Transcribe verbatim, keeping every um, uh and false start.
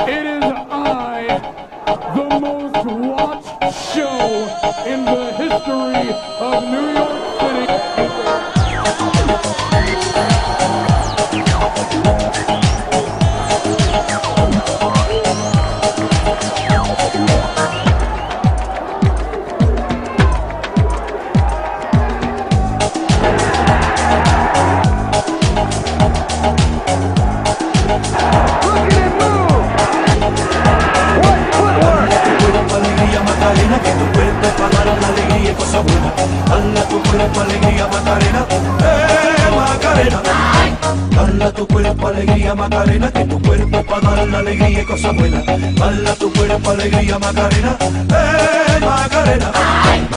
It is I, the most watched show in the history of New York City. Macarena, que tu cuerpo es para dar la alegría y cosas buenas. Dala tu cuerpo alegría Macarena, eh Macarena. Dala tu cuerpo alegría Macarena, que tu cuerpo es para dar la alegría y cosas buenas. Dala tu cuerpo alegría Macarena, eh Macarena.